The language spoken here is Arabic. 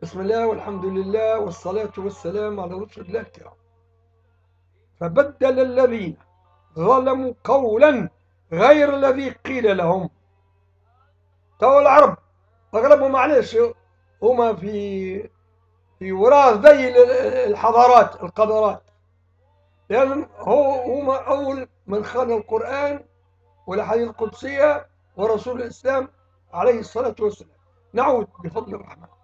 بسم الله والحمد لله والصلاة والسلام على رسول الله الكرام. فبدل الذين ظلموا قولا غير الذي قيل لهم. تو العرب أغلبهم معلش هما في وراء ذي الحضارات القدرات، لأن هما أول من خان القرآن والأحاديث القدسية ورسول الإسلام عليه الصلاة والسلام. نعود بفضل الرحمن.